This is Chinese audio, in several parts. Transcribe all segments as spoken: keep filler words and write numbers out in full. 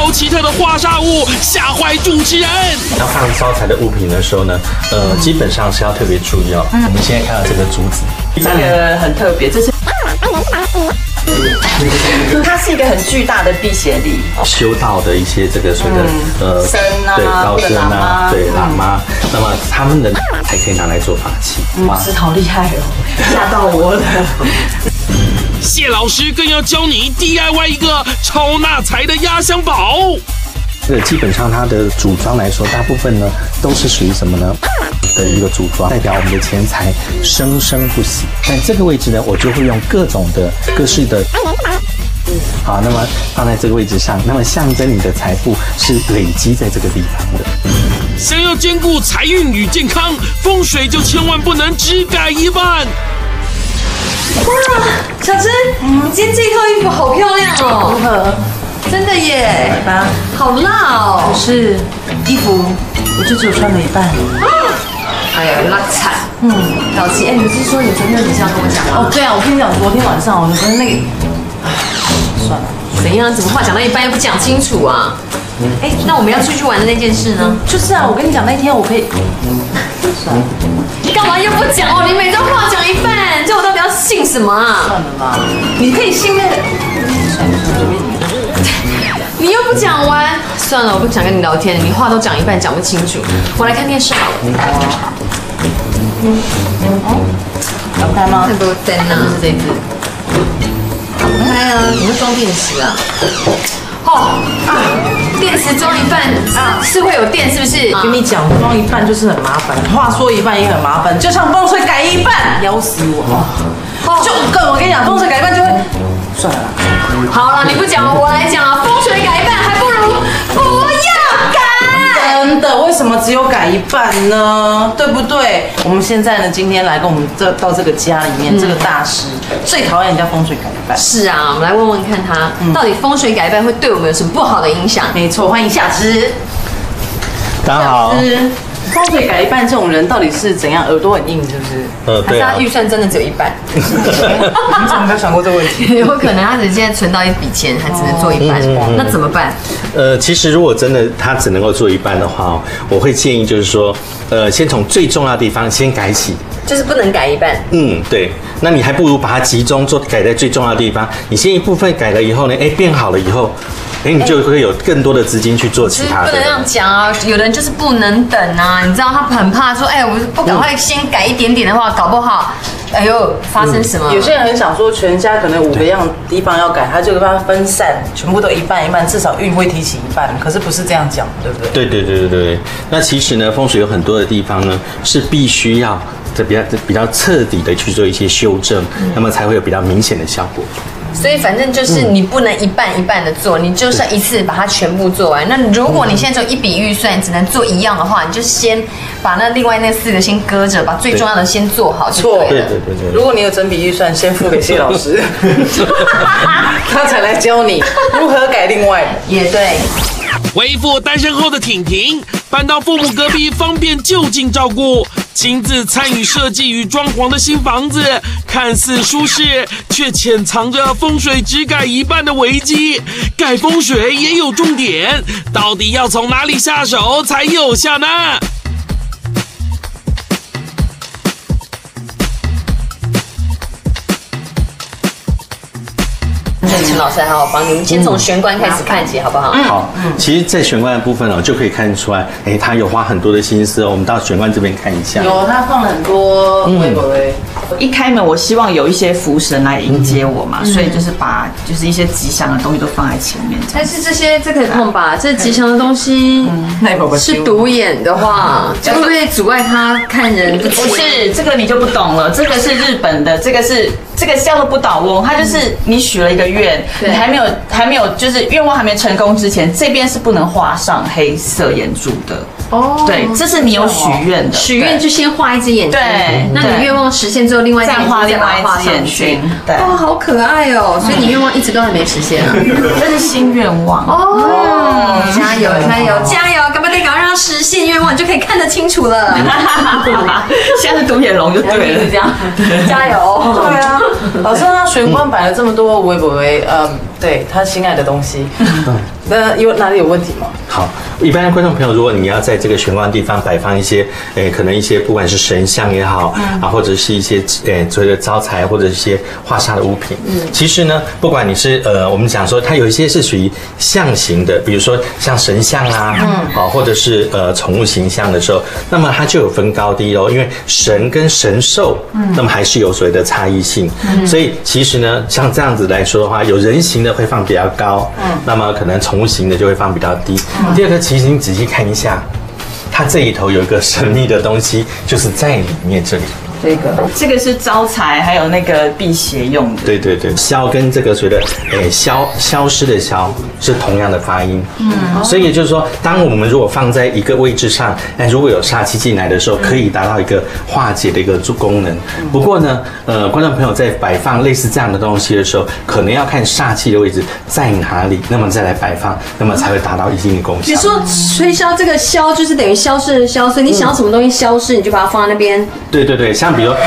超奇特的花砂物，吓坏主持人。 要放招财的物品的时候呢，呃，基本上是要特别注意哦。我们现在看到这个竹子， 这个很特别，这是。它是一个很巨大的辟邪力， 修道的一些这个所谓的、嗯、呃僧啊， 对高僧啊，对喇嘛，嗯、那么他们的才可以拿来做法器。 哇，是好厉害哦，吓到我了。 谢老师更要教你 D I Y 一个超纳财的压箱宝。 这个基本上它的组装来说，大部分呢都是属于什么呢？的一个组装，代表我们的钱财生生不息。但这个位置呢，我就会用各种的各式的，好，那么放在这个位置上，那么象征你的财富是累积在这个地方的。 想要兼顾财运与健康，风水就千万不能只改一半。 哇，小芝，嗯，今天这套衣服好漂亮哦，如何？真的耶，好辣哦。 可是衣服我就只有穿了一半。 哎呀，辣惨。嗯，小琪，哎，你不是说你昨天你是要跟我讲吗？ 哦，对啊，我跟你讲，昨天晚上我昨天那个，算了， 怎样？怎么话讲到一半又不讲清楚啊？哎，那我们要出去玩的那件事呢？ 就是啊，我跟你讲，那天我可以。算了。 你干嘛又不讲哦？你每周话讲一半，这我到底要信什么啊？ 算了吧，你可以信任。算了，随便你。 你又不讲完，算了，我不想跟你聊天，你话都讲一半，讲不清楚。我来看电视好了。 嗯哦，要开吗？ 很多灯啊，是这一只。打不开啊，你会装电池啊？哦啊，电池装一半啊，是会有电是不是？ 跟你讲，装一半就是很麻烦，话说一半也很麻烦，就像风水改一半，咬死我！哦，就跟我跟你讲，风水改一半就会。算了啦。 好了，你不讲我来讲啊，风水改一半还不如不要改。 真的，为什么只有改一半呢？对不对？我们现在呢，今天来跟我们这到这个家里面，嗯、这个大师最讨厌人家风水改一半。 是啊，我们来问问看他，嗯、到底风水改一半会对我们有什么不好的影响？ 没错，欢迎夏芝。 大家好。 风水改一半这种人到底是怎样？耳朵很硬是不是？ 呃，对、啊。 还是他预算真的只有一半？ 你怎么没有想过这个问题？ 有可能他只现在存到一笔钱，还只能做一半，哦、那怎么办？ 呃，其实如果真的他只能够做一半的话，我会建议就是说，呃，先从最重要的地方先改起。 就是不能改一半。 嗯，对。那你还不如把它集中做改在最重要的地方。你先一部分改了以后呢，哎，变好了以后。哎，你就会有更多的资金去做其他的。 不能这样讲啊！有的人就是不能等啊，你知道他很怕说，哎，我不赶快先改一点点的话，搞不好，哎呦，发生什么？ 有些人很想说，全家可能五个样地方要改，他就把它分散，全部都一半一半，至少运会提起一半。可是不是这样讲，对不对？ 对对对对对。那其实呢，风水有很多的地方呢，是必须要这比较比较彻底的去做一些修正，嗯、那么才会有比较明显的效果。 所以反正就是你不能一半一半的做，你就是一次把它全部做完。那如果你现在只有一笔预算，只能做一样的话，你就先把那另外那四个先搁着，把最重要的先做好就对了。 对对对对。 如果你有整笔预算，先付给谢老师，他才来教你如何改另外的。 也对。 恢复单身后的婷婷搬到父母隔壁，方便就近照顾。亲自参与设计与装潢的新房子，看似舒适，却潜藏着风水只改一半的危机。改风水也有重点，到底要从哪里下手才有效呢？ 陈老师还好帮你们先从玄关开始看起，好不好？ 好，其实，在玄关的部分哦，就可以看出来，哎，他有花很多的心思哦。我们到玄关这边看一下， 有他放了很多微博微。 一开门，我希望有一些福神来迎接我嘛，所以就是把就是一些吉祥的东西都放在前面。 但是这些这可以碰吧？这吉祥的东西是独眼的话，会不会阻碍他看人不清？ 不是，这个你就不懂了。这个是日本的，这个是这个叫做不倒翁，它就是你许了一个愿，你还没有还没有就是愿望还没成功之前，这边是不能画上黑色眼珠的。哦，对，这是你有许愿的， 许愿就先画一只眼睛， 对， 那你愿望实现之后，另外再画另外一只眼睛， 对，哦，好可爱哦，所以你愿望一直都还没实现啊， 这是新愿望哦，加油加油加油，赶快得赶快让它实现愿望，你就可以看得清楚了。 现在是独眼龙就对了， 这样，加油。 对啊，老师，他玄关摆了这么多微博微，嗯。 对他心爱的东西。那有哪里有问题吗？ 好，一般的观众朋友，如果你要在这个玄关地方摆放一些，诶，可能一些不管是神像也好，啊，或者是一些诶所谓的招财或者一些化煞的物品，嗯，其实呢，不管你是呃，我们讲说它有一些是属于象形的，比如说像神像啊，嗯，啊，或者是呃宠物形象的时候，那么它就有分高低哦，因为神跟神兽，嗯，那么还是有所谓的差异性，嗯，所以其实呢，像这样子来说的话，有人形的会放比较高，嗯，那么可能宠物型的就会放比较低。嗯、第二个，其实你仔细看一下，它这里头有一个神秘的东西，就是在里面这里。 这个这个是招财，还有那个辟邪用的。 对对对，消跟这个所谓的诶消消失的消是同样的发音。嗯，所以也就是说，当我们如果放在一个位置上，哎，如果有煞气进来的时候，可以达到一个化解的一个功能。不过呢，呃，观众朋友在摆放类似这样的东西的时候，可能要看煞气的位置在哪里，那么再来摆放，那么才会达到一定的功效。 你说吹消这个消就是等于消失的消，所以你想要什么东西消失，你就把它放在那边。 对对对，像比如。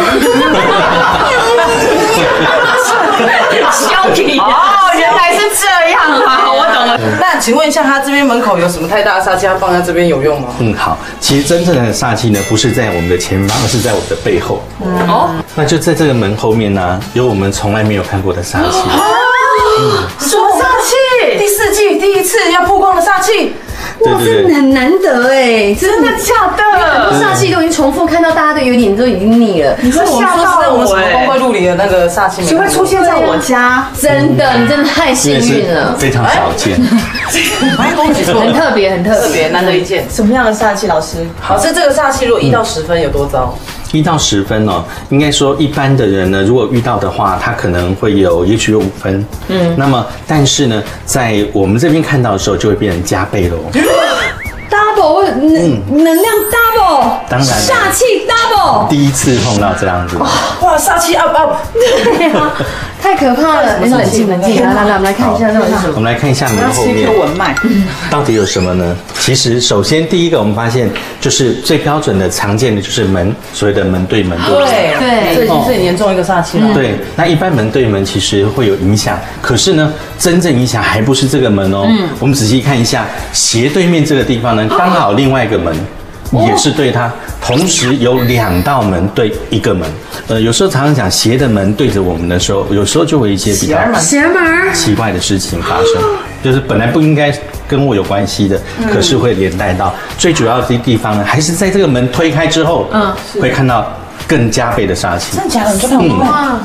消体哦，原来是这样啊，我懂了。 那请问一下，他这边门口有什么太大的煞气，他放在这边有用吗？ 嗯，好，其实真正的煞气呢，不是在我们的前方，而是在我们的背后。哦，那就在这个门后面呢，有我们从来没有看过的煞气。 嗯，什么煞气？第四季第一次要曝光的煞气。 哇，真的很难得哎， 真的假的？ 煞气都已经重复看到，大家都有点都已经腻了。 你说吓到我们什么光怪陆离的那个煞气， 就会出现在我家。 真的，你真的太幸运了， 非常少见。 恭喜错了， 很特别，很特别， 难得一见。 什么样的煞气，老师？ 好，是这个煞气，如果一到十分有多糟？ 一到十分哦，应该说一般的人呢，如果遇到的话，他可能会有，也许有五分。嗯，那么但是呢，在我们这边看到的时候，就会变成加倍喽。 double 能能量 double， 当然煞气 double， 第一次碰到这样子， 哇，煞气 up up， 对啊，太可怕了！你冷静冷静，来来来，我们来看一下那是什么？ 我们来看一下门后面文脉到底有什么呢？其实首先第一个我们发现就是最标准的常见的就是门，所谓的门对门对对对，这已经是很严重一个煞气了。 对，那一般门对门其实会有影响，可是呢，真正影响还不是这个门哦。嗯，我们仔细看一下斜对面这个地方呢，刚好另外一个门。也是对它，同时有两道门对一个门。呃，有时候常常讲斜的门对着我们的时候，有时候就会一些比较邪门奇怪的事情发生，就是本来不应该跟我有关系的，可是会连带到。最主要的地方呢，还是在这个门推开之后，嗯，会看到更加倍的煞气。 真的假的？你就看我哇啊！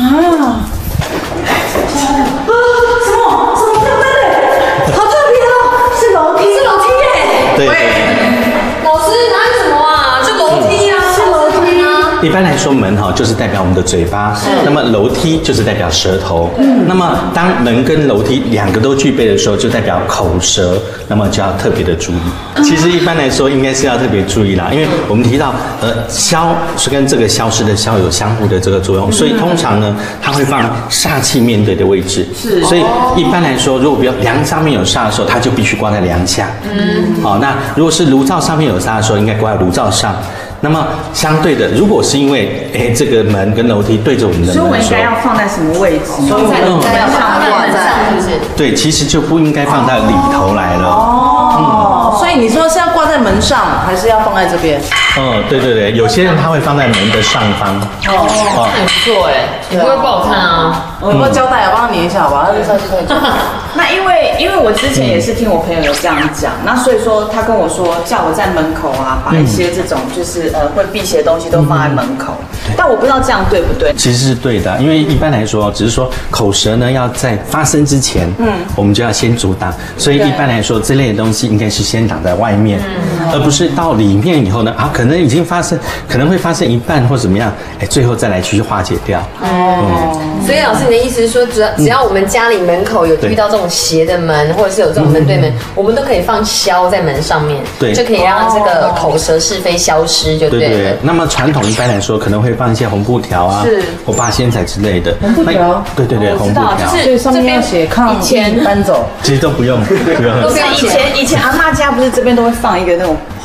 好特别哦，是楼梯，是楼梯耶！ 对。 老师哪有什么啊？就楼梯啊，是楼梯啊。 一般来说，门哈就是代表我们的嘴巴，那么楼梯就是代表舌头。那么当门跟楼梯两个都具备的时候，就代表口舌，那么就要特别的注意。其实一般来说，应该是要特别注意啦，因为我们提到呃消是跟这个消失的消有相互的这个作用，所以通常呢，它会放煞气面对的位置。是，所以一般来说，如果比如梁上面有煞的时候，它就必须挂在梁下。嗯，好，那如果是炉灶上面有煞的时候，应该挂在炉灶上。那么相对的，如果是因为哎这个门跟楼梯对着我们的门， 所以我应该要放在什么位置？ 所以我应该要放在门上，是不是？ 对，其实就不应该放在里头来了。 哦，嗯、所以你说是要挂在门上，还是要放在这边？ 嗯，对对对，有些人他会放在门的上方。 哦，哦很不错哎，也不会不好看啊。 我要胶带啊，帮他粘一下好吧？ 那因为因为我之前也是听我朋友有这样讲，那所以说他跟我说叫我在门口啊，把一些这种就是呃会辟邪的东西都放在门口，但我不知道这样对不对？ 其实是对的，因为一般来说，只是说口舌呢要在发生之前，嗯，我们就要先阻挡，所以一般来说这类的东西应该是先挡在外面，嗯、而不是到里面以后呢啊可能已经发生，可能会发生一半或怎么样，哎，最后再来去化解掉。 哦，嗯、所以老师你的意思是说，只要只要我们家里门口有遇到这种斜的门，或者是有这种门对门，嗯、我们都可以放消在门上面， 对， 就可以让这个口舌是非消失，就对了。 对对。那么传统一般来说，可能会放一些红布条啊， 是， 或八仙彩之类的。 红布条？ 对对对，红布条。 所以上面要写抗疫搬走。 其实都不用，不用。 都是以前以前阿嬷家不是这边都会放一个那种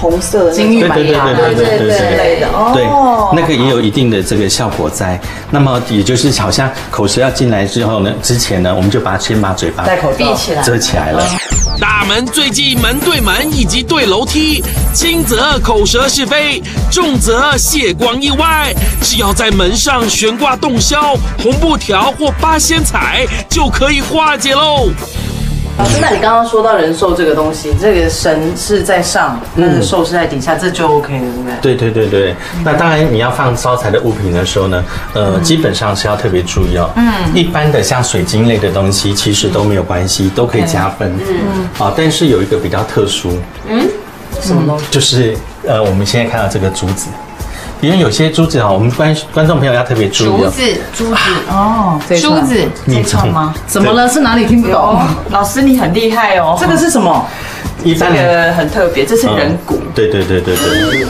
红色的金玉白牙对对对对对对之类的哦， 对，那个也有一定的这个效果在。那么也就是好像口舌要进来之后呢，之前呢，我们就把先把嘴巴戴口罩闭起来， 遮起来了。 大门最忌门对门以及对楼梯，轻则口舌是非，重则血光意外。只要在门上悬挂洞箫、红布条或八仙彩，就可以化解喽。 老师，那你刚刚说到人寿这个东西，这个神是在上，但是寿是在底下，这就 OK 了，对不对？ 对对对对，那当然你要放招财的物品的时候呢，呃，基本上是要特别注意哦。嗯，一般的像水晶类的东西，其实都没有关系，都可以加分。嗯，啊，但是有一个比较特殊， 嗯，什么东西？ 就是呃，我们现在看到这个珠子。因为有些珠子哈，我们观观众朋友要特别注意哦。 竹子， 珠子哦， 珠子， 你串吗？ 怎么了？是哪里听不懂？ 老师你很厉害哦， 这个是什么？ 一般这个很特别，这是人骨。 嗯对对对对对。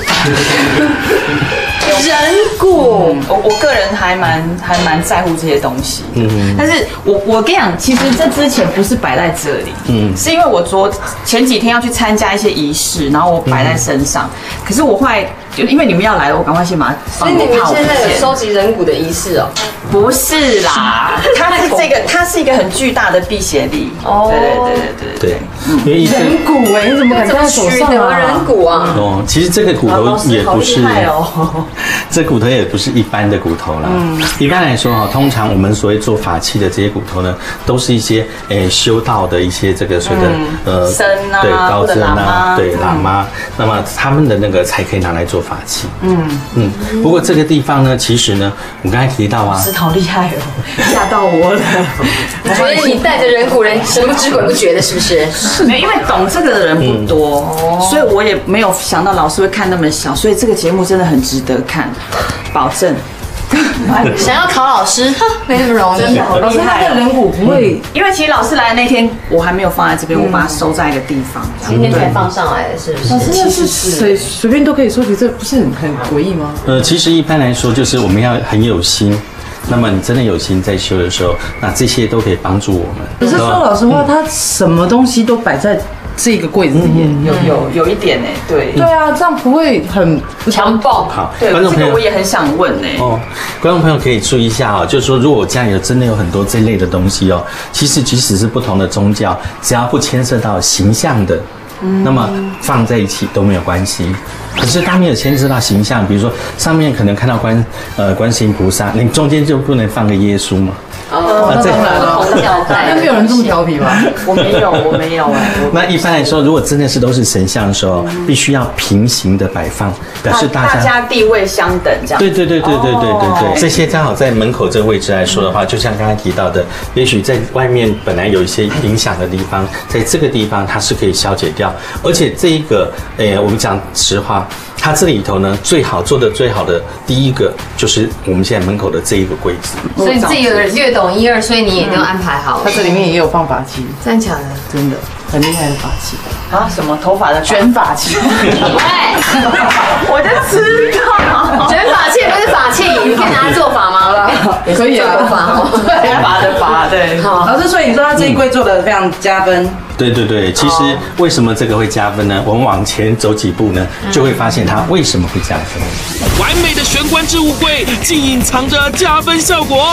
人骨，我我个人还蛮还蛮在乎这些东西。嗯，但是我我跟你讲，其实这之前不是摆在这里，嗯，是因为我昨前几天要去参加一些仪式，然后我摆在身上，可是我后来就因为你们要来了，我赶快先把它放。 所以你们现在有收集人骨的仪式哦？ 不是啦，它是这个，它是一个很巨大的辟邪力。哦，对对对对对对。 因为人骨哎，你怎么敢戴在手上啊？ 人骨啊！ 哦，其实这个骨头也不是， 哦， 这骨头也不是一般的骨头啦。嗯，一般来说哈，通常我们所谓做法器的这些骨头呢，都是一些诶修道的一些这个所谓的呃僧啊， 对高僧啊，对喇嗯嘛，那么他们的那个才可以拿来做法器。嗯嗯。不过这个地方呢，其实呢，我刚才提到啊， 是好厉害哦，吓到我了。 我觉得你带着人骨人神不知鬼不觉的，是不是？ 没有，因为懂这个的人不多，所以我也没有想到老师会看那么小，所以这个节目真的很值得看，保证。 想要考老师没那么容易。 老师，他的人骨不会， 因为其实老师来的那天我还没有放在这边，我把它收在一个地方。 今天才放上来的，是不是？ 老师那是随随便都可以收集，这不是很很诡异吗？ 呃，其实一般来说，就是我们要很有心。那么你真的有心在修的时候，那这些都可以帮助我们。 可是说老实话，他什么东西都摆在这个柜子里面， 有有有一点呢，对对啊，这样不会很强暴？ 好， 对，这个我也很想问呢。 哦，观众朋友可以注意一下哦，就是说，如果我家里有真的有很多这类的东西哦，其实即使是不同的宗教，只要不牵涉到形象的。那么放在一起都没有关系，可是当你有牵涉到形象，比如说上面可能看到观呃观世音菩萨，你中间就不能放个耶稣嘛？ 哦， 那当然了， 不同教派， 没有人这么调皮吧？ 我没有，我没有哎。 那一般来说，如果真的是都是神像的时候，必须要平行的摆放，表示大家大家地位相等这样。 对对对对对对对对，这些刚好在门口这个位置来说的话，就像刚才提到的，也许在外面本来有一些影响的地方，在这个地方它是可以消解掉，而且这一个，诶，我们讲实话。它这里头呢，最好做的最好的第一个就是我们现在门口的这一个柜子。 所以你自己有略懂一二，所以你也都安排好了。 它这里面也有放法器， 真的假的？ 真的很厉害的法器啊！什么头发的卷发器？ 喂， 我就知道， 卷发器不是法器，你可以拿来做法吗？ 可以啊， 做法哦， 头发的发，对。 老师，所以你说他这一柜做的非常加分。 对对对，其实为什么这个会加分呢？我们往前走几步呢，就会发现它为什么会加分。 完美的玄关置物柜，竟隐藏着加分效果。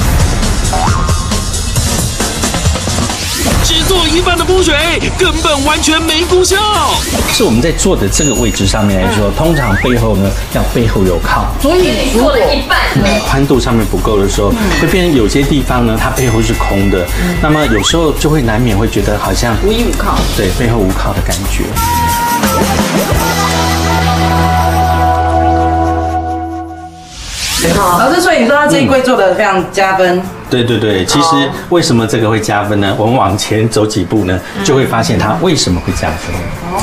只做一半的风水，根本完全没功效。 是我们在坐的这个位置上面来说，通常背后呢要背后有靠， 所以做了一半， 宽度上面不够的时候，会变成有些地方呢它背后是空的，那么有时候就会难免会觉得好像无依无靠， 对，背后无靠的感觉。 老师，所以你说他这一柜做的非常加分。 对对对，其实为什么这个会加分呢？我们往前走几步呢，就会发现它为什么会加分。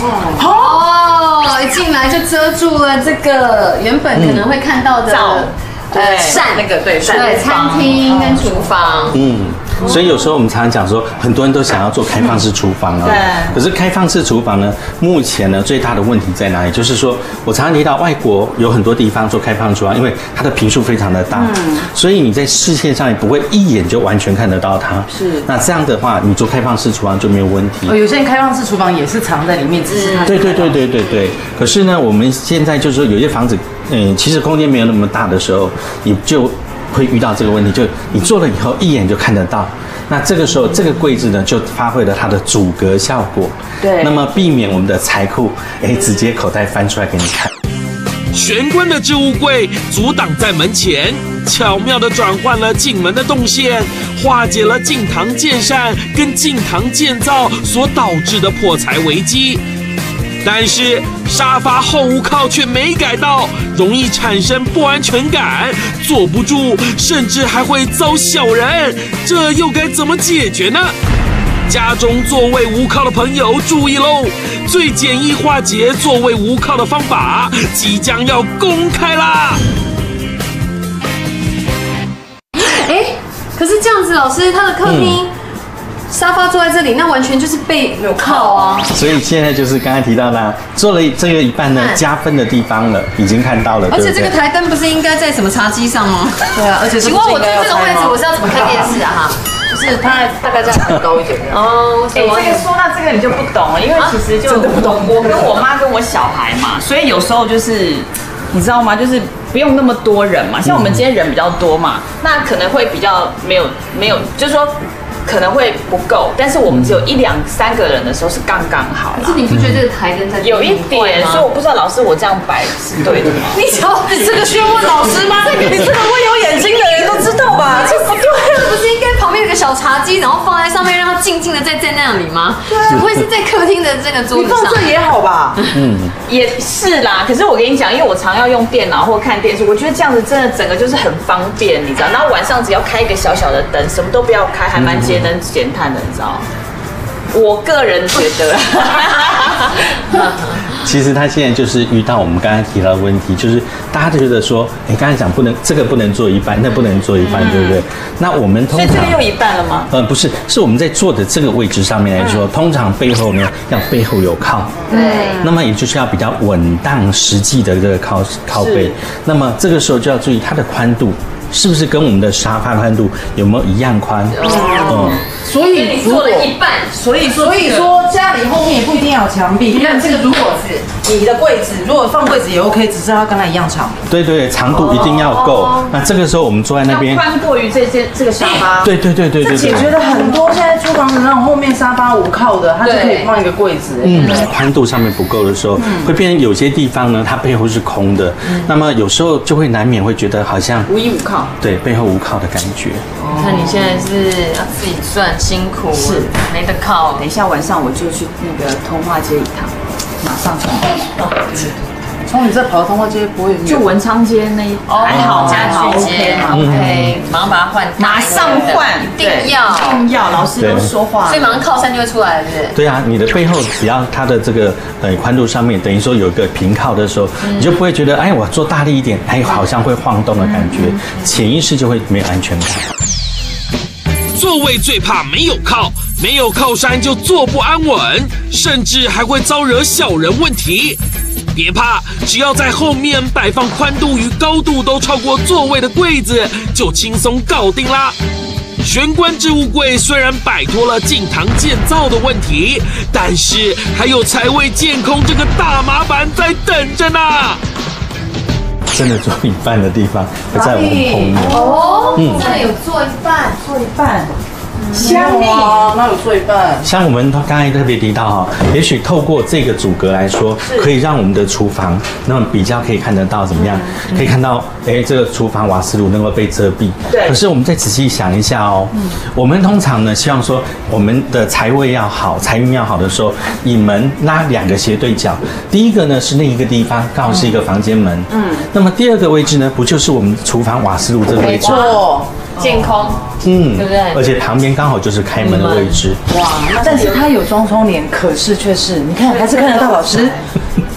哦，一进来就遮住了这个原本可能会看到的对扇那个对对餐厅跟厨房。 嗯， 所以有时候我们常常讲说，很多人都想要做开放式厨房啊。 对。 可是开放式厨房呢，目前呢最大的问题在哪里？就是说我常常提到外国有很多地方做开放厨房，因为它的坪数非常的大，嗯，所以你在视线上也不会一眼就完全看得到它。是。那这样的话，你做开放式厨房就没有问题。 哦，有些人开放式厨房也是藏在里面，只是它。 对对对对对对。可是呢，我们现在就是说有些房子，嗯，其实空间没有那么大的时候，你就会遇到这个问题，就你做了以后一眼就看得到。那这个时候，这个柜子呢就发挥了它的阻隔效果。对。那么避免我们的财库，哎，直接口袋翻出来给你看。 玄关的置物柜阻挡在门前，巧妙地转换了进门的动线，化解了进堂建善跟进堂建造所导致的破财危机。但是沙发后无靠却没改到，容易产生不安全感，坐不住，甚至还会遭小人，这又该怎么解决呢？家中座位无靠的朋友注意喽！最简易化解座位无靠的方法即将要公开啦！ 哎，可是这样子，老师他的客厅。嗯沙发坐在这里，那完全就是背有靠啊。 所以现在就是刚才提到的，做了这个一半呢，加分的地方了，已经看到了。 而且这个台灯不是应该在什么茶几上吗？ 对啊，而且请问我坐这个位置，我是要怎么看电视啊？哈， 就是它大概这样很高一点的。 哦，哎，这个说到这个你就不懂了，因为其实就我跟我妈跟我小孩嘛，所以有时候就是你知道吗？就是不用那么多人嘛，像我们今天人比较多嘛，那可能会比较没有没有，就是说。可能会不够，但是我们只有一两三个人的时候是刚刚好。 可是你不觉得这个台灯在有一点？所以我不知道老师我这样摆是对的吗？ 你瞧， 你这个需要问老师吗？这个你这个会有眼睛的人都知道吧？ 这不对，不是应该旁边有个小茶几，然后放在上面，让它静静的在在那里吗？对啊，不会是在客厅的这个桌子上？ 你放这也好吧？ 嗯，也是啦。可是我跟你讲，因为我常要用电脑或看电视，我觉得这样子真的整个就是很方便，你知道？然后晚上只要开一个小小的灯，什么都不要开，还蛮节能减碳的。你知道，我个人觉得， 其实他现在就是遇到我们刚才提到的问题，就是大家都觉得说，哎，刚才讲不能这个不能做一半，那不能做一半，嗯、对不对？那我们通常， 所以这个又一半了吗？ 呃，不是，是我们在做的这个位置上面来说，嗯、通常背后呢要背后有靠，对，那么也就是要比较稳当实际的这个靠靠背，那么这个时候就要注意它的宽度。是不是跟我们的沙发宽度有没有一样宽？ 哦，所以你做了一半， 所以所以说家里后面也不一定要有墙壁。你看这个，如果是你的柜子，如果放柜子也 OK， 只是它跟它一样长。 对对，长度一定要够。那这个时候我们坐在那边， 宽过于这些这个沙发。 对对对对对， 这解决了很多现在厨房的那种后面沙发无靠的，它就可以放一个柜子。 嗯，宽度上面不够的时候，会变成有些地方呢，它背后是空的。那么有时候就会难免会觉得好像无依无靠。 对，背后无靠的感觉。 你看你现在是要自己赚，辛苦，是没得靠。 等一下晚上我就去那个通化街一趟，马上从从你这跑到通化街不会就文昌街那一还好家具街 OK， 马上把它换， 马上换， 一定要一定要，老师都说话， 所以马上靠山就会出来了，对不对？ 对啊，你的背后只要它的这个呃宽度上面，等于说有一个平靠的时候，你就不会觉得哎我做大力一点，哎好像会晃动的感觉，潜意识就会没有安全感。 座位最怕没有靠，没有靠山就坐不安稳，甚至还会遭惹小人问题。别怕，只要在后面摆放宽度与高度都超过座位的柜子，就轻松搞定啦。玄关置物柜虽然摆脱了进堂建造的问题，但是还有财位建空这个大麻烦在等着呢。 真的做一半的地方会在我们后面哦，嗯，真的有做一半， 做一半。香蜜啊，那有做一半。 像我们刚才特别提到哈，也许透过这个阻隔来说，可以让我们的厨房那么比较可以看得到怎么样？嗯、可以看到，哎，这个厨房瓦斯炉能够被遮蔽。对。可是我们再仔细想一下哦，嗯、我们通常呢希望说我们的财位要好，财运要好的时候，以门拉两个斜对角。第一个呢是另一个地方，刚好是一个房间门。嗯。那么第二个位置呢，不就是我们厨房瓦斯炉这个位置？ 没错。健空，嗯，对不对？ 而且旁边刚好就是开门的位置。 哇，但是它有装窗帘，可是却是你看还是看得到老师。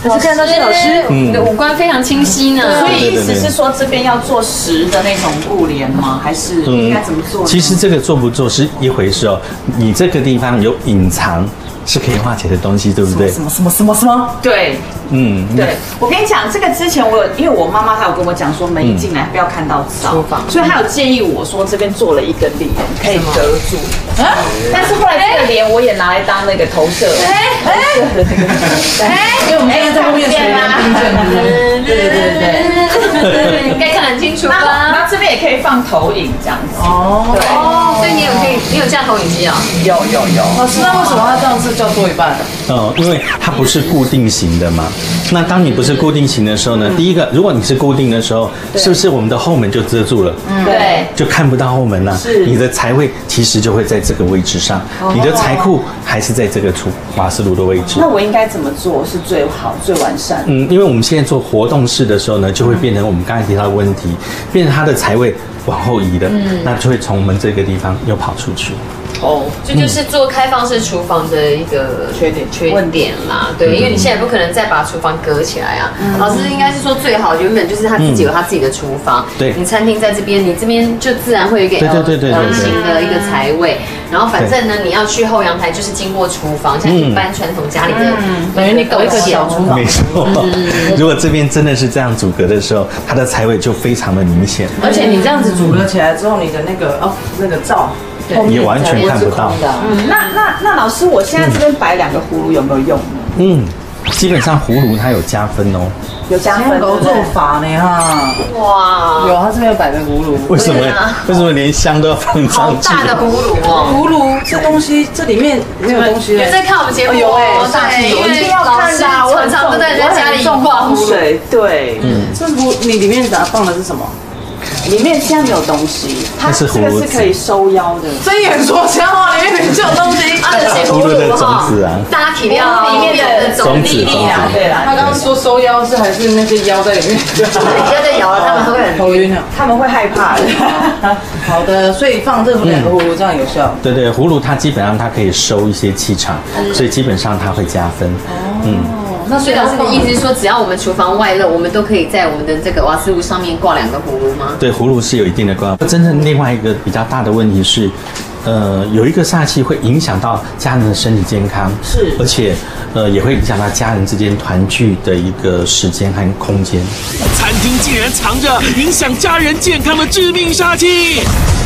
老师看到这老师， 你的五官非常清晰呢。 所以意思是说这边要做实的那种布帘吗？还是应该怎么做？ 其实这个做不做是一回事哦。你这个地方有隐藏是可以化解的东西，对不对？ 什么什么什么什么？ 对。 嗯， 对，我跟你讲，这个之前我有，因为我妈妈她有跟我讲说，门一进来不要看到灶，所以她有建议我说这边做了一根帘可以隔住。啊！但是后来这个帘我也拿来当那个投射，哎哎， 哎，因为我们现在在后面水帘冰阵，对对对对， 应该看得很清楚吧？ 然后这边也可以放投影这样子。 哦， 对， 所以你有可以，你有这样投影机啊？ 有有有。 老师，那为什么他这样子叫做一半？ 哦，因为它不是固定型的嘛。那当你不是固定型的时候呢，第一个，如果你是固定的时候，是不是我们的后门就遮住了？ 嗯，对， 就看不到后门了。 是， 你的财位其实就会在这个位置上，你的财库还是在这个厨瓦斯炉的位置。 那我应该怎么做是最好、最完善？ 嗯，因为我们现在做活动式的时候呢，就会变成我们刚才提到的问题，变成它的财位往后移了，那就会从我们这个地方又跑出去。 哦，这就是做开放式厨房的一个缺点缺点啦。对，因为你现在不可能再把厨房隔起来啊。老师应该是说最好原本就是他自己有他自己的厨房， 对， 你餐厅在这边，你这边就自然会有一个 L L 型的一个财位。然后反正呢，你要去后阳台就是经过厨房，像一般传统家里的， 等于你搞一个小厨房。 没错，如果这边真的是这样阻隔的时候，它的财位就非常的明显。 而且你这样子阻隔起来之后，你的那个哦那个灶。 也完全看不到。 嗯，那那那老师，我现在这边摆两个葫芦有没有用呢？ 嗯，基本上葫芦它有加分哦， 有加分， 有做法呢哈。 哇， 有，它这边有摆个葫芦。 为什么？为什么连香都要放上去？ 好大的葫芦哦！ 葫芦这东西，这里面没有东西。 有在看我们节目有哎， 对，因为一定要看啊！我常常都在人家家里挂葫芦。 对对， 嗯，这葫你里面咋放的是什么？ 里面现在没有东西，它这个是可以收腰的。 睁眼说瞎话，里面明明就有东西。 它的葫芦的种子啊， 大家体谅里面的种粒粒啊， 对啦。 他刚刚说收腰是还是那些腰在里面？ 你不要再摇了，他们会很头晕啊， 他们会害怕的。 好的，所以放这两个葫芦这样有效。 对对，葫芦它基本上它可以收一些气场，所以基本上它会加分。嗯。 那所以老师的意思是说，只要我们厨房外露，我们都可以在我们的这个瓦斯炉上面挂两个葫芦吗？ 对，葫芦是有一定的功效。真正另外一个比较大的问题是，呃，有一个煞气会影响到家人的身体健康， 是， 而且呃也会影响到家人之间团聚的一个时间和空间。 餐厅竟然藏着影响家人健康的致命煞气。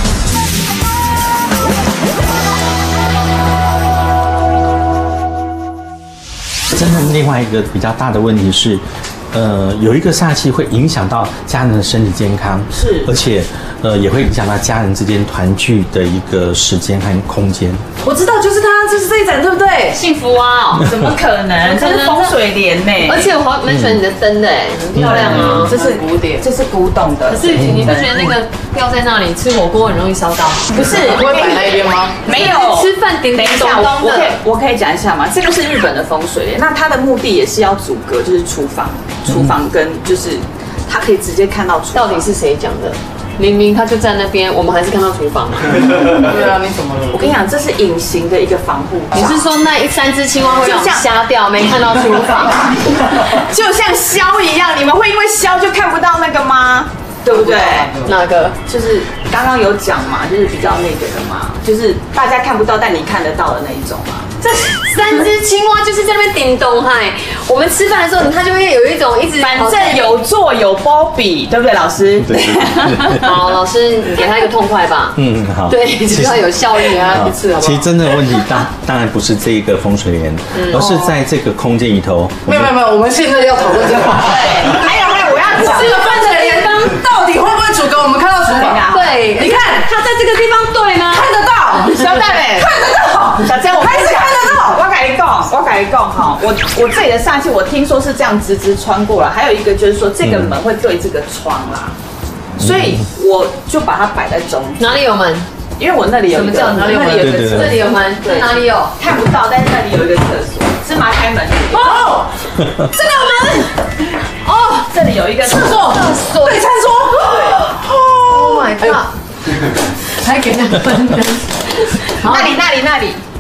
真正另外一个比较大的问题是，呃，有一个煞气会影响到家人的身体健康， 是， 而且呃也会影响到家人之间团聚的一个时间和空间。 我知道，就是它，就是这一盏，对不对？ 幸福啊！ 怎么可能？这是风水帘呢。 而且我好蛮喜欢你的灯的，哎，很漂亮啊！ 这是古典，这是古董的。 可是你不觉得那个吊在那里吃火锅很容易烧到？ 不是， 不会摆那一边吗？ 没有， 吃饭点点咚咚的。我可以我可以讲一下吗？这个是日本的风水帘，那它的目的也是要阻隔，就是厨房，厨房跟就是它可以直接看到厨房。 到底是谁讲的？明明他就在那边，我们还是看到厨房。 对啊，你怎么了？ 我跟你讲，这是隐形的一个防护。 你是说那一三只青蛙会让瞎掉，没看到厨房？ 就像枭一样，你们会因为枭就看不到那个吗？对不对？ 哪个？ 就是刚刚有讲嘛，就是比较那个的嘛，就是大家看不到但你看得到的那一种嘛。 这三只青蛙就是在那边叮咚嗨，我们吃饭的时候，它就会有一种一直， 反正有做有包比，对不对，老师？ 对。 好，老师，你给他一个痛快吧。 嗯，好。 对，只要有效率啊，一次好不好？ 其实真正的问题当当然不是这一个风水帘，而是在这个空间里头。 没有没有没有，我们现在要讨论这个。 对，还有还有，我要讲这个风水帘到底会不会阻隔我们看到厨房？ 对， 你看它在这个地方对吗？ 看得到， 小戴妹看得到， 小珍，我还是看得到。 我改一讲，我改一讲哈，我我这里的煞气，我听说是这样直直穿过来，还有一个就是说这个门会对这个窗啦，所以我就把它摆在中间。 哪里有门？ 因为我那里有一个， 什么叫哪里有门？这里有门，对，哪里有？ 看不到，但是那里有一个厕所，是麻开门。 哦，这里有门。 哦，这里有一个厕所，对，餐桌。 Oh my god！还给他分灯。 那里那里那里。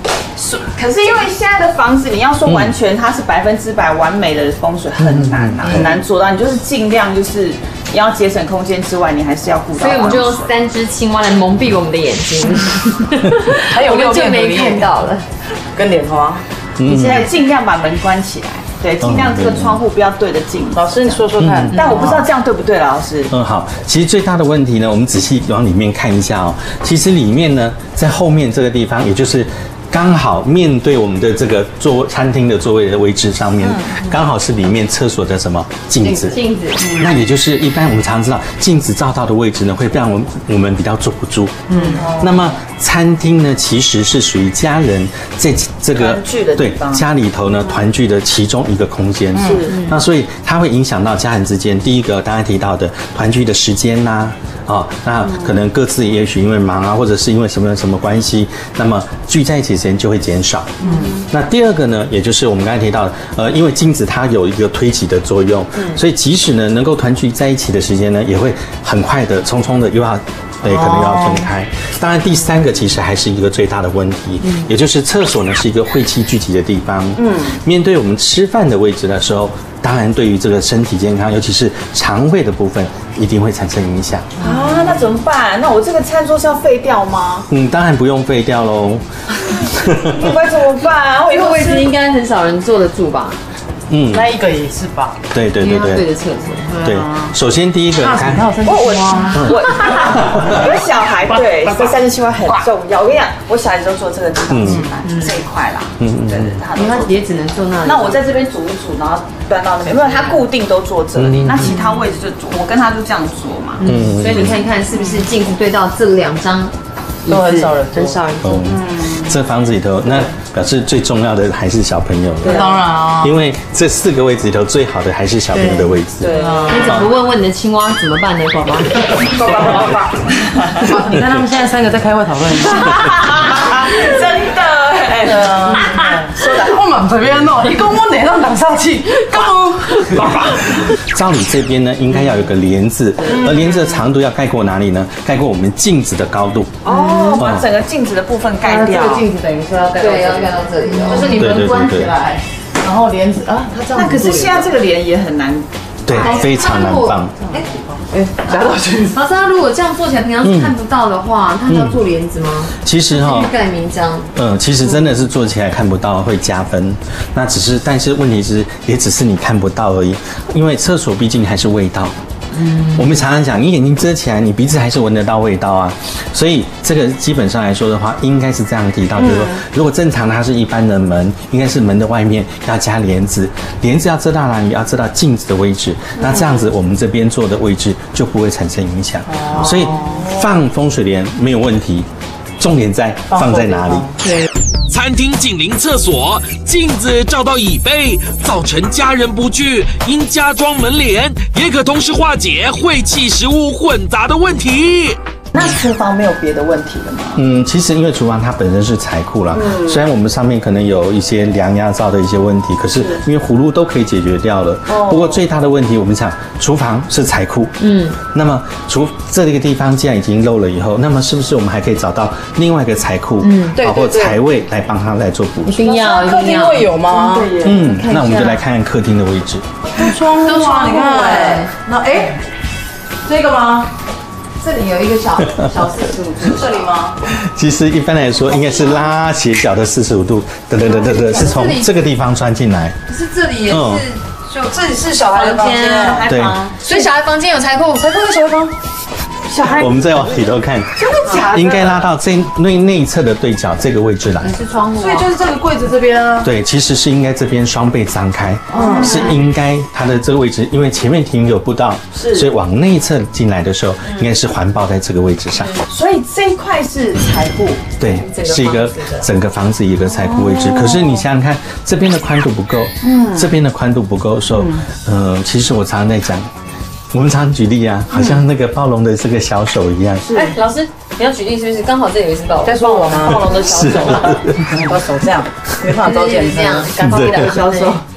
可是因为现在的房子，你要说完全它是百分之百完美的风水很难啊，很难做到。你就是尽量就是你要节省空间之外，你还是要顾到。 所以我们就用三只青蛙来蒙蔽我们的眼睛， 还有六就没看到了。 跟莲花， 你现在尽量把门关起来。对，尽量这个窗户不要对着镜。 老师，你说说看。 但我不知道这样对不对了，老师。 嗯，好。其实最大的问题呢，我们仔细往里面看一下哦。其实里面呢，在后面这个地方，也就是刚好面对我们的这个座餐厅的座位的位置上面，刚好是里面厕所的什么镜子。 镜子。 那也就是一般我们常知道，镜子照到的位置呢，会让我们我们比较坐不住。嗯。那么餐厅呢，其实是属于家人在这个团聚的地方， 对家里头呢团聚的其中一个空间。是。那所以它会影响到家人之间，第一个刚才提到的团聚的时间呐、啊，哦，那可能各自也许因为忙啊，或者是因为什么什么关系，那么聚在一起的时间就会减少。嗯。那第二个呢，也就是我们刚才提到的，呃，因为镜子它有一个推挤的作用，嗯，所以即使呢能够团聚在一起的时间呢，也会很快的、匆匆的又要。对，可能要分开。当然，第三个其实还是一个最大的问题，嗯、也就是厕所呢是一个晦气聚集的地方。嗯，面对我们吃饭的位置的时候，当然对于这个身体健康，尤其是肠胃的部分，一定会产生影响。 啊，那怎么办？那我这个餐桌是要废掉吗？ 嗯，当然不用废掉喽。 不该怎么办？我这个位置应该很少人坐得住吧？ 嗯， 那一个也是吧？ 对对对对， 对着厕所。 对，首先第一个， 看我我我有小孩，对，这三只青蛙很重要。我跟你讲，我小孩子都坐这个地方吃饭这一块啦。嗯对，他也只能坐那里。 那我在这边煮一煮，然后端到那边，没有，他固定都坐这里。那其他位置就我跟他就这样坐嘛。 嗯，所以你看看是不是镜子对到这两张， 都很少人， 很少人坐。 嗯，这房子里头那。表示最重要的还是小朋友， 对，当然啊， 因为这四个位置里头最好的还是小朋友的位置。 对啊， 你怎么不问问你的青蛙怎么办呢，宝宝？ 宝宝宝宝， 你看他们现在三个在开会讨论， 真的哎， 说的我蛮这边哦，一共我哪让挡上去，干嘛？ 照理这边呢，应该要有个帘子，而帘子的长度要盖过哪里呢？盖过我们镜子的高度。 哦，把整个镜子的部分盖掉。 这个镜子等于说要盖到对，要盖到这里哦， 就是你门关起来，然后帘子啊，它这样。 那可是现在这个帘也很难， 对，非常难放。 哎，夹到去。 老师，他如果这样做起来，平常是看不到的话，他要做帘子吗？ 其实哈， 盖名章。 嗯，其实真的是做起来看不到会加分，那只是，但是问题是，也只是你看不到而已，因为厕所毕竟还是味道。嗯，我们常常讲，你眼睛遮起来，你鼻子还是闻得到味道啊。所以这个基本上来说的话，应该是这样提到，就是说，如果正常它是一般的门，应该是门的外面要加帘子，帘子要遮到哪里？要遮到镜子的位置。那这样子，我们这边坐的位置就不会产生影响。所以放风水帘没有问题，重点在放在哪里。 对。 餐厅紧邻厕所，镜子照到椅背，造成家人不聚。应加装门帘，也可同时化解晦气食物混杂的问题。 那厨房没有别的问题了吗？ 嗯，其实因为厨房它本身是财库啦，嗯、虽然我们上面可能有一些梁压灶的一些问题，可是因为葫芦都可以解决掉了。哦、不过最大的问题，我们讲厨房是财库，嗯，那么厨这个地方既然已经漏了以后，那么是不是我们还可以找到另外一个财库，嗯，对，包括财位来帮它来做补充？一定要， 客厅会有吗？ 嗯，那我们就来看看客厅的位置。 窗户啊，你看，哎，那哎，这个吗？ 这里有一个小小四十五度， 这里吗？ 其实一般来说应该是拉斜角的四十五度，对对对对对，是从这个地方穿进来。 可是这里也是， 就这里是小孩的房间， 对， 所以小孩房间有财库， 财库在小孩房。小孩， 我们再往里头看， 真的假的？ 应该拉到这内内侧的对角这个位置来。 是窗户， 所以就是这个柜子这边啊。 对，其实是应该这边双倍张开，嗯，是应该它的这个位置，因为前面停留不到，是，所以往内侧进来的时候，应该是环抱在这个位置上。 所以这一块是财库， 对，是一个整个房子一个财库位置。可是你想想看，这边的宽度不够，嗯，这边的宽度不够的时候，呃，其实我常常在讲。我们常举例啊，好像那个暴龙的这个小手一样。 哎，老师，你要举例是不是？刚好这有一只暴龙。 在说我吗？ 暴龙的小手， 我手这样，没办法招见这样，刚好两个小手。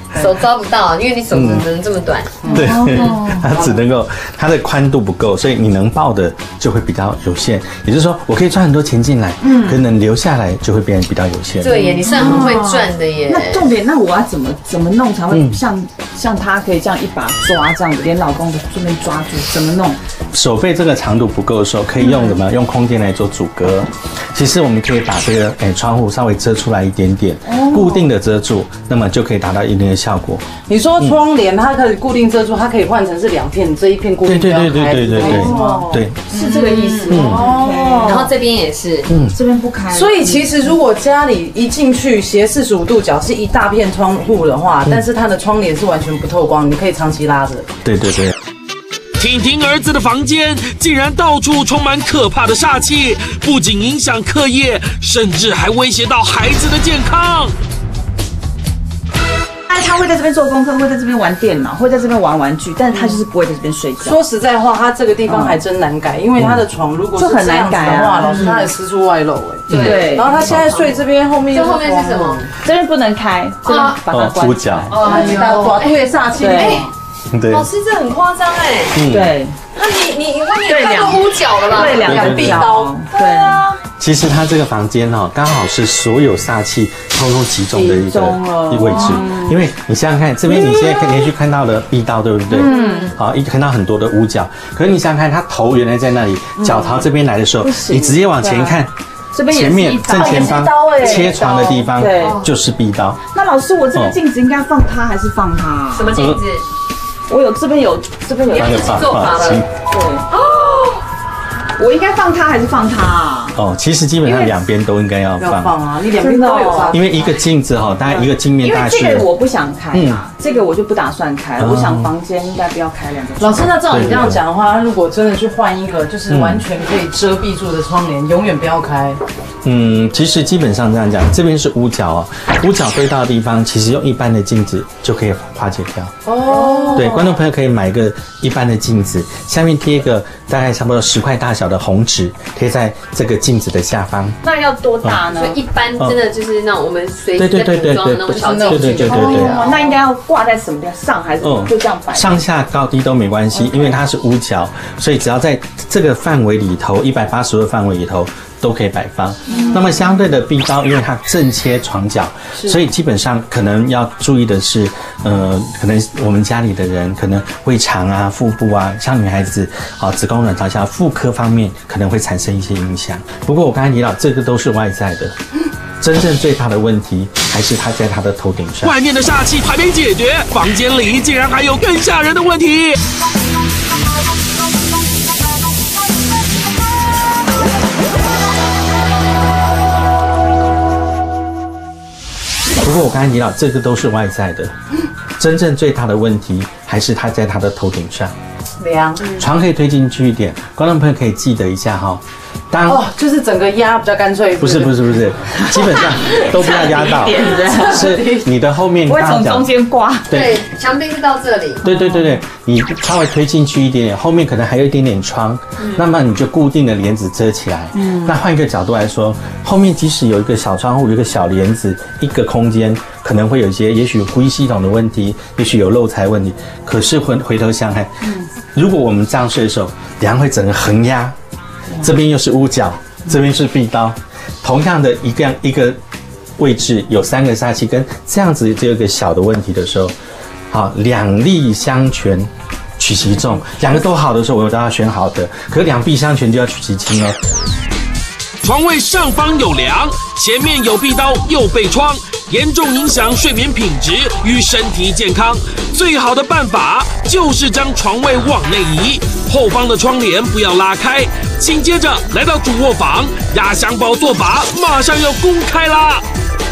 手抓不到，因为你手只能这么短。 对，它只能够它的宽度不够，所以你能抱的就会比较有限。也就是说，我可以赚很多钱进来，嗯，可能留下来就会变得比较有限。 对耶，你算很会赚的耶。 那重点，那我要怎么怎么弄才会像像他可以这样一把抓这样子，连老公都顺便抓住，怎么弄？ 手背这个长度不够的时候，可以用什么？用空间来做阻隔。其实我们可以把这个诶窗户稍微遮出来一点点，固定的遮住，那么就可以达到一定的效果。 你说窗帘它可以固定遮住，它可以换成是两片，这一片固定对对对对对对对对， 是这个意思。哦， 然后这边也是， 嗯，这边不开。 所以其实如果家里一进去斜四十五度角是一大片窗户的话，但是它的窗帘是完全不透光，你可以长期拉着。 对对对。 婷婷儿子的房间竟然到处充满可怕的煞气，不仅影响课业，甚至还威胁到孩子的健康。 他会在这边做功课，会在这边玩电脑，会在这边玩玩具，但是他就是不会在这边睡觉。 说实在话，他这个地方还真难改，因为他的床如果是这样子的话，老师他还私处外露哎。 对。 然后他现在睡这边，后面这后面是什么？ 这边不能开，这边把它关。 屋角。 哦，大对煞气。 对， 老师这很夸张哎。 对。 那你你你外面也看过屋角了吧？ 对，两个壁刀。 对啊。 其实它这个房间哦，刚好是所有煞气通通集中的一个位置。因为你想想看，这边你现在可以连续看到的壁刀，对不对？嗯。好，一看到很多的屋角，可是你想想看，它头原来在那里，脚朝这边来的时候，你直接往前看。 这边前面正前方切床的地方就是壁刀。 那老师，我这个镜子应该放它还是放它？ 什么镜子？ 我有这边有这边有自己做法了。 对哦，我应该放它还是放它啊？ 哦，其实基本上两边都应该要放。 要放啊，你两边都有放。 因为一个镜子哈，大概一个镜面大概是。 因为这个我不想开啊，这个我就不打算开。我想房间应该不要开两个。 老师，那照你这样讲的话，如果真的去换一个就是完全可以遮蔽住的窗帘，永远不要开。 嗯，其实基本上这样讲，这边是屋角哦，屋角对到的地方，其实用一般的镜子就可以化解掉。哦，对，观众朋友可以买一个一般的镜子，下面贴一个大概差不多十块大小的红纸，贴在这个镜子的下方。 那要多大呢？ 所以一般真的就是那种我们随时在补妆的那种小镜子。 对对对对对。 那应该要挂在什么地方上还是就这样摆？ 上下高低都没关系，因为它是屋角，所以只要在这个范围里头，一百八十度范围里头。都可以摆放。嗯、那么相对的壁刀，因为它正切床角，所以基本上可能要注意的是，呃，可能我们家里的人可能胃肠啊、腹部啊，像女孩子啊、子宫卵巢下妇科方面可能会产生一些影响。不过我刚才提到，这个都是外在的。真正最大的问题还是它在它的头顶上。 外面的煞气还没解决，房间里竟然还有更吓人的问题。 不过我刚才提到，这个都是外在的，真正最大的问题还是它在它的头顶上。 凉， 床可以推进去一点，观众朋友可以记得一下哈。当哦，就是整个压比较干脆。 不是不是不是，基本上都不要压到，是你的后面。 不会从中间刮。 对，墙壁是到这里。 对对对对，你稍微推进去一点点，后面可能还有一点点窗，那么你就固定的帘子遮起来。嗯。那换一个角度来说，后面即使有一个小窗户，有一个小帘子，一个空间可能会有一些，也许呼吸系统的问题，也许有漏财问题。可是回回头想看，如果我们这样睡的时候，梁会整个横压。这边又是屋角，这边是壁刀，同样的一个一个位置有三个煞气，跟这样子只有一个小的问题的时候，好，两利相权，取其重。两个都好的时候，我都要选好的，可是两弊相权就要取其轻哦。 床位上方有梁，前面有壁刀，又背窗，严重影响睡眠品质与身体健康。最好的办法就是将床位往内移，后方的窗帘不要拉开。紧接着来到主卧房，压箱宝做法马上要公开啦！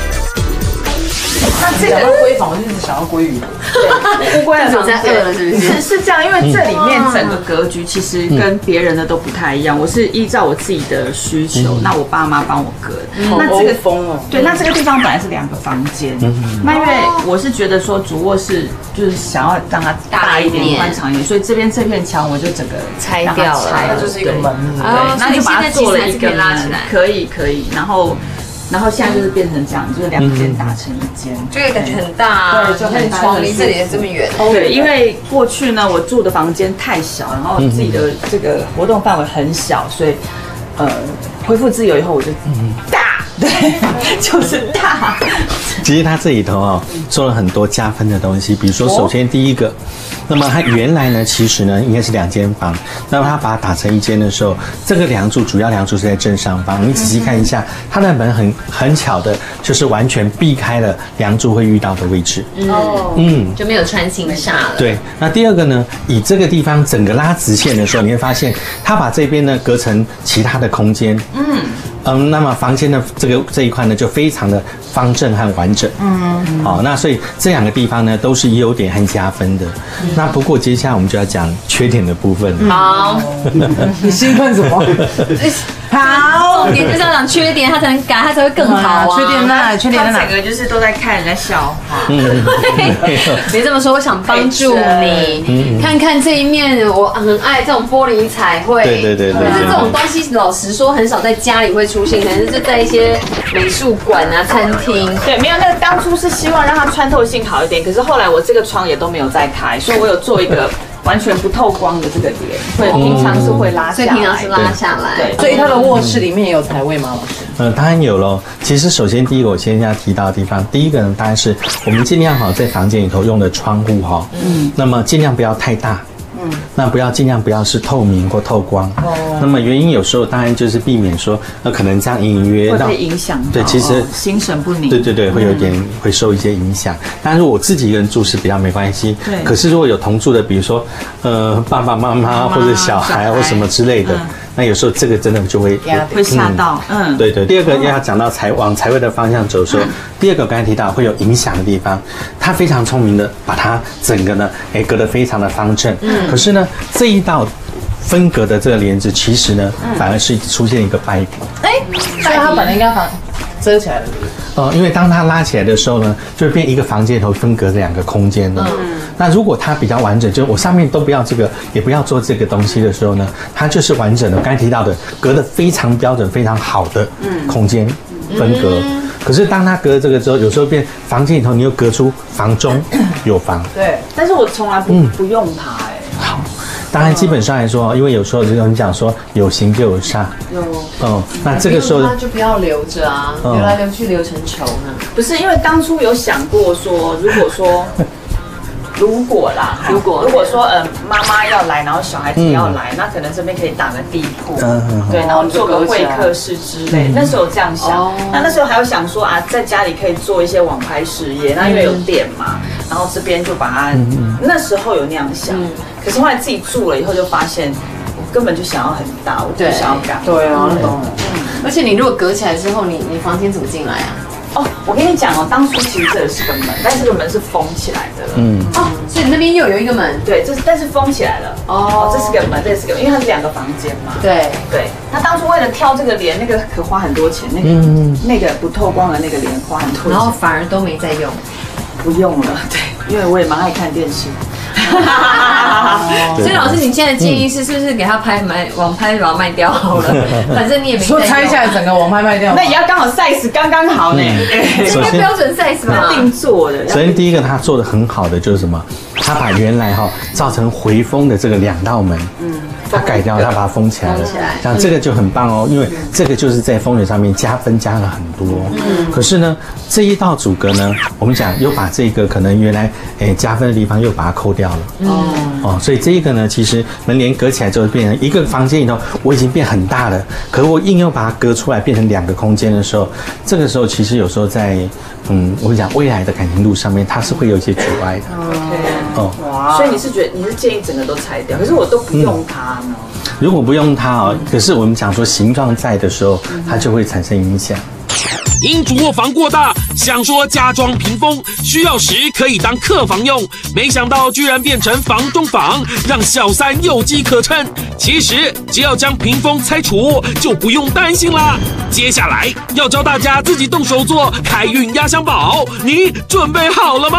那这个闺房，我就是想要鲑鱼。 对，乌龟的房间饿了是不是？ 是是这样，因为这里面整个格局其实跟别人的都不太一样。我是依照我自己的需求，那我爸妈帮我隔。那这个风哦， 对，那这个地方本来是两个房间，那因为我是觉得说主卧室就是想要让它大一点、宽敞一点，所以这边这片墙我就整个拆掉了， 它就是一个门。 对，那就把它做了一个拉起来，可以可以，然后。 然后现在就是变成这样，就是两间打成一间， 这个感觉很大啊， 对，就很床离这里也这么远。 对，因为过去呢，我住的房间太小，然后自己的这个活动范围很小，所以呃，恢复自由以后我就大，对，就是大。 其实它这里头哦做了很多加分的东西，比如说，首先第一个。那么它原来呢，其实呢应该是两间房，那么它把它打成一间的时候，这个梁柱主要梁柱是在正上方。你仔细看一下，它的门很很巧的，就是完全避开了梁柱会遇到的位置。 哦，嗯，就没有穿心煞了。 对，那第二个呢，以这个地方整个拉直线的时候，你会发现它把这边呢隔成其他的空间。嗯。嗯，那么房间的这个这一块呢，就非常的方正和完整。嗯，好，那所以这两个地方呢，都是优点和加分的。嗯、那不过接下来我们就要讲缺点的部分。 好， 你兴奋什么？好， 重点就是要讲缺点，它才能改，它才会更好啊。 缺点在哪？缺点在哪？ 整个就是都在看人家笑话。 嗯， 别这么说，我想帮助你，看看这一面，我很爱这种玻璃彩绘。 对对对对。 可是这种东西，老实说，很少在家里会出现，可能是在一些美术馆啊、餐厅。 对，没有那个当初是希望让它穿透性好一点，可是后来我这个窗也都没有再开，所以我有做一个完全不透光的这个帘，会平常是会拉下来， 所以平常是拉下来。 对，所以它的卧室里面也有财位吗，老师？ 嗯，当然有咯。其实首先第一个我先要提到的地方，第一个呢，当然是我们尽量哈在房间里头用的窗户哈，嗯，那么尽量不要太大。嗯，那不要尽量不要是透明或透光。哦，那么原因有时候当然就是避免说，那可能这样隐隐约约会被影响到。 对，其实心神不宁。 对对对，会有点、嗯、会受一些影响。但如果我自己一个人住是比较没关系。对。可是如果有同住的，比如说呃爸爸妈妈或者小孩或什么之类的。嗯，那有时候这个真的就会会吓到，嗯， 对对。第二个要讲到财往财位的方向走的时候，第二个我刚才提到会有影响的地方，他非常聪明的把它整个呢，哎隔得非常的方正，嗯，可是呢这一道分隔的这个帘子，其实呢反而是出现一个败笔， 哎，所以它本来应该把遮起来了。 哦，因为当它拉起来的时候呢，就会变一个房间头分隔两个空间了。嗯，那如果它比较完整，就我上面都不要这个，也不要做这个东西的时候呢，它就是完整的。刚才提到的，隔得非常标准、非常好的空间分隔。嗯、可是当它隔了这个之后，有时候变房间里头，你又隔出房中有房。 对，但是我从来不、嗯、不用它哎、欸。 好。当然，基本上来说，因为有时候就你讲说有形就有煞， 有， 嗯，那这个时候那就不要留着啊，留来留去留成球呢。 不是，因为当初有想过说，如果说，如果啦，如果如果说，嗯，妈妈要来，然后小孩子要来，那可能这边可以打个地铺，对，然后做个会客室之类。那时候有这样想，那那时候还有想说啊，在家里可以做一些网拍事业，那因为有店嘛，然后这边就把它，那时候有那样想。可是后来自己住了以后，就发现我根本就想要很大，我不想要改。 对啊，那懂了。 嗯，而且你如果隔起来之后，你你房间怎么进来啊？ 哦，我跟你讲哦，当初其实这里是个门，但是这个门是封起来的了。嗯。 哦，所以你那边又有一个门。 对，这是但是封起来了。哦，这是个门，这是个门，因为它是两个房间嘛。 对对。他当初为了挑这个帘，那个可花很多钱，那个、嗯、那个不透光的那个帘花很多钱， 然后反而都没在用。 不用了，对，因为我也蛮爱看电视。 所以老师，你现在的建议是，是不是给他拍卖网拍把它卖掉好了？反正你也没说拆下来整个网拍卖掉， 那也要刚好 size 刚刚好呢。 这应该标准 size 吧？ 定做的。 首先第一个他做的很好的就是什么？他把原来哈造成回风的这个两道门，嗯，他改掉，他把它封起来了。像这个就很棒哦，因为这个就是在风水上面加分加了很多。嗯，可是呢，这一道阻隔呢，我们讲又把这个可能原来诶加分的地方又把它抠掉了。哦哦，所以这一个呢，其实门帘隔起来之后变成一个房间里头，我已经变很大了，可我硬要把它隔出来变成两个空间的时候，这个时候其实有时候在嗯，我讲未来的感情路上面，它是会有一些阻碍的。 哦，哇！所以你是觉得你是建议整个都拆掉，可是我都不用它呢。 嗯、如果不用它哦，可是我们讲说形状在的时候，它就会产生影响。 因主卧房过大，想说加装屏风，需要时可以当客房用，没想到居然变成房中房，让小三有机可乘。其实只要将屏风拆除，就不用担心啦。接下来要教大家自己动手做开运压箱宝，你准备好了吗？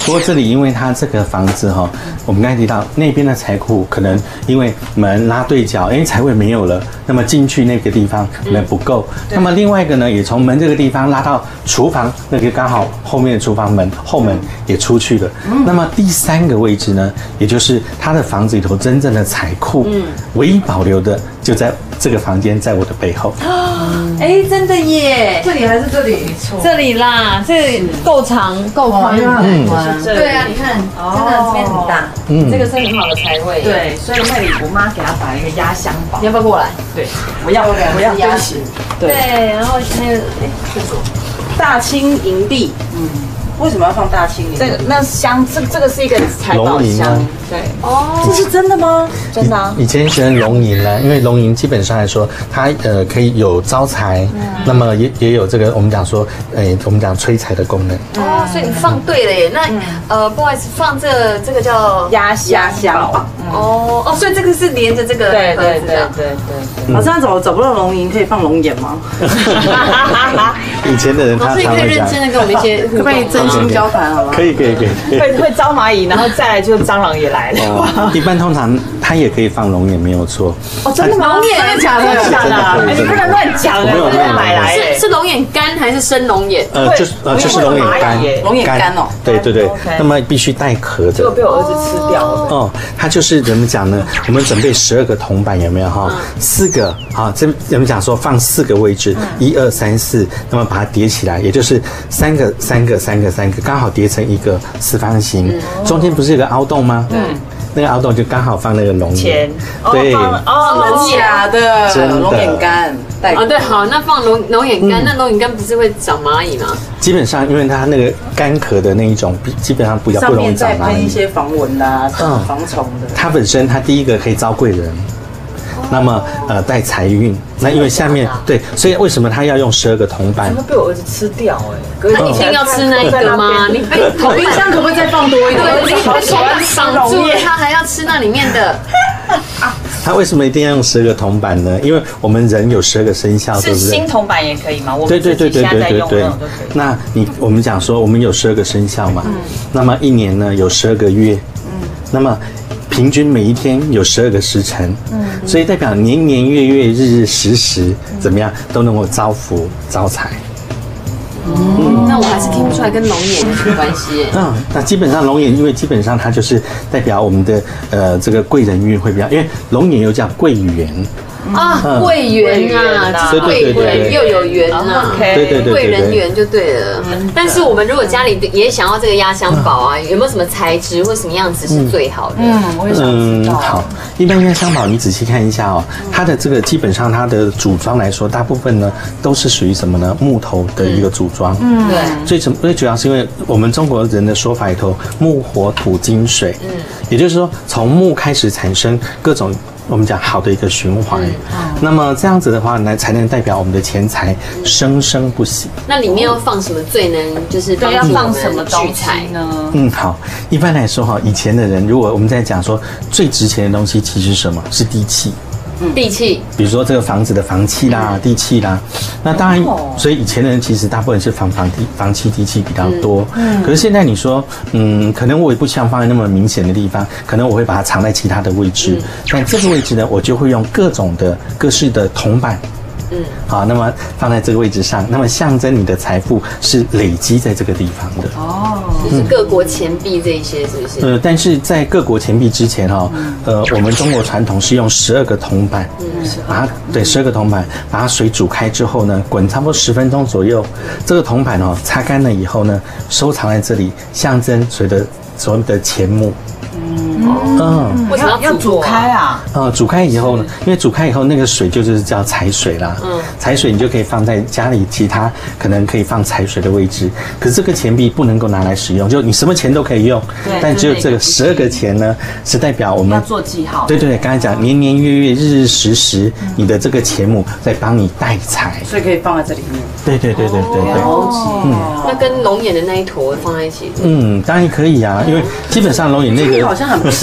不过这里因为它这个房子哈，我们刚才提到那边的财库可能因为门拉对角，哎，财位没有了，那么进去那个地方可能不够。那么另外一个呢，也从门这个地方拉到厨房，那个刚好后面的厨房门后门也出去了。那么第三个位置呢，也就是他的房子里头真正的财库，唯一保留的就在这个房间，在我的背后。 哎，真的耶！ 这里还是这里？没错， 这里啦，这够长够宽。 嗯， 对啊，你看，真的这边很大， 嗯， 这个是很好的财位。 对，所以那里我妈给她摆一个压箱宝。 你要不要过来？ 对，我要，我要，对不起。 对，然后还有哎，这是大清营地。嗯，为什么要放大清营地？ 这个那箱，这这个是一个财宝箱。对， 哦，这是真的吗？ 真的啊。 以前选龙吟呢，因为龙吟基本上来说，它呃可以有招财，那么也也有这个我们讲说，诶，我们讲催财的功能。 哦，所以你放对了耶。那呃，不好意思，放这个这个叫压箱宝。 哦哦，所以这个是连着这个对对对盒子的。 对对。 老师，那找找不到龙吟，可以放龙眼吗？ 以前的人他老师，你常会讲可以认真，的跟我们一些可不可以真心交谈好吗？ 可以可以可以。 会会招蚂蚁，然后再来就是蟑螂也来了。 哦，一般通常它也可以放龙眼，没有错。 哦，真的吗？ 龙眼真的假的？ 假的？你不能乱讲没有没有买来是是龙眼干还是生龙眼？ 呃，就是呃就是龙眼干， 龙眼干哦。 对对对，那么必须带壳的。 结果被我儿子吃掉了。 哦，它就是怎么讲呢？我们准备十二个铜板，有没有哈？四个啊，这我们讲说放四个位置，一二三四，那么把它叠起来，也就是三个三个三个三个，刚好叠成一个四方形，中间不是有个凹洞吗？嗯。那个凹洞就刚好放那个龙眼，对， 哦，假的， 真的龙眼干， 哦对，好，那放龙龙眼干，那龙眼干不是会长蚂蚁吗？ 基本上，因为它那个干壳的那一种，基本上不要不容易长蚂蚁。 上面再喷一些防蚊啦、防虫的。 它本身它第一个可以招贵人。那么呃带财运，那因为下面对，所以为什么他要用十二个铜板？ 被我儿子吃掉哎！ 那一定要吃那一个吗？你被冰箱可不可以再放多一点？ 对，你被铜板绑住了，他还要吃那里面的。 他为什么一定要用十二个铜板呢？因为我们人有十二个生肖，对不对？ 是新铜板也可以吗？我们对对对对对对对。那你我们讲说，我们有十二个生肖嘛，那么一年呢有十二个月，嗯，那么。平均每一天有十二个时辰，嗯，所以代表年年月月日日时时怎么样都能够招福招财。 嗯，那我还是听不出来跟龙眼有什么关系。 嗯，那基本上龙眼，因为基本上它就是代表我们的呃这个贵人运会比较，因为龙眼又叫贵缘。 啊，贵缘啊，贵人又有缘啊， 对对对， 贵人缘就对了。但是我们如果家里也想要这个压箱宝啊，有没有什么材质或什么样子是最好的？ 嗯，我也想知道。 好，一般压箱宝你仔细看一下哦，它的这个基本上它的组装来说，大部分呢都是属于什么呢？木头的一个组装。嗯，对。最主最主要是因为我们中国人的说法里头，木火土金水，嗯，也就是说从木开始产生各种。我们讲好的一个循环，嗯哦、那么这样子的话呢，才能代表我们的钱财生生不息。 那里面要放什么最能就是帮助我们聚财呢？ 嗯，好，一般来说哈，以前的人，如果我们在讲说最值钱的东西，其实是什么？是地契。 地契， 比如说这个房子的房契啦、地契啦，那当然，所以以前的人其实大部分是房房地、房契、地契比较多。嗯，可是现在你说，嗯，可能我也不想放在那么明显的地方，可能我会把它藏在其他的位置。但这个位置呢，我就会用各种的各式的铜板。嗯，好，那么放在这个位置上，那么象征你的财富是累积在这个地方的。 哦，就是各国钱币这一些，是不是？ 呃，但是在各国钱币之前哈，呃，我们中国传统是用十二个铜板，嗯，把它对十二个铜板，把它水煮开之后呢，滚差不多十分钟左右，这个铜板哦擦干了以后呢，收藏在这里，象征所谓的所谓的钱目。 嗯，为什么要煮开啊？ 呃，煮开以后呢，因为煮开以后那个水就是叫财水啦。嗯，财水你就可以放在家里其他可能可以放财水的位置。可是这个钱币不能够拿来使用，就你什么钱都可以用，但只有这个十二个钱呢，是代表我们要做记号。 对对对，刚才讲年年月月日日时时，你的这个钱目在帮你带财， 所以可以放在这里面。 对对对对对对。 嗯，那跟龙眼的那一坨放在一起。 嗯，当然可以啊，因为基本上龙眼那个好像很不适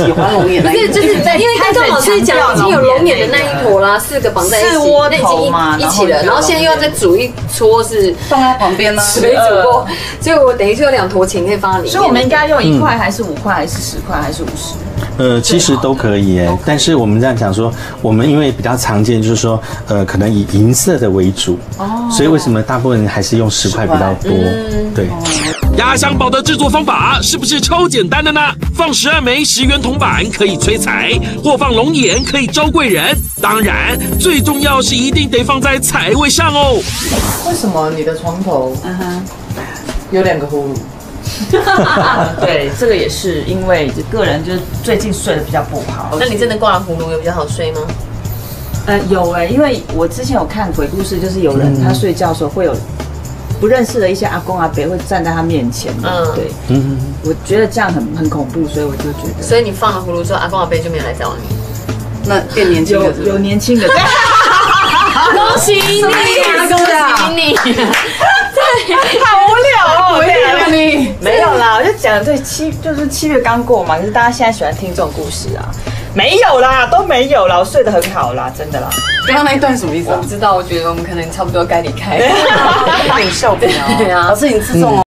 喜欢龙眼那一坨， 不是，就是在因为刚刚老师讲已经有龙眼的那一坨啦，四个绑在一起， 四窝那已头嘛经一起了，然后现在又要再煮一撮是放在旁边呢。 水煮过，所以我等于就有两坨芹可以放在里面。 所以我们应该用一块还是五块还是十块还是五十？ 呃，其实都可以耶，但是我们这样讲说，我们因为比较常见，就是说，呃，可能以银色的为主，哦，所以为什么大部分人还是用十块比较多？对。 压箱宝的制作方法是不是超简单的呢？放十二枚十元铜板可以催财，或放龙眼可以招贵人。当然，最重要是一定得放在财位上哦。 为什么你的床头嗯哼有两个葫芦？ 对，这个也是因为个人就是最近睡得比较不好。 那你真的挂了葫芦有比较好睡吗？ 呃，有哎、欸，因为我之前有看鬼故事，就是有人他睡觉的时候会有不认识的一些阿公阿伯会站在他面前的，嗯，对，嗯，我觉得这样很很恐怖，所以我就觉得， 所以你放了葫芦之后，阿公阿伯就没有来找你， 那变年轻了有有年轻的， 恭喜你，恭喜你。 好无聊哦， 对啊，你没有啦，我就讲对七就是七月刚过嘛，可是大家现在喜欢听这种故事啊，没有啦，都没有啦，我睡得很好啦，真的啦。 刚刚那一段什么意思啊？ 我不知道，我觉得我们可能差不多该离开。 有点笑不了。 对啊， 老师你自重哦。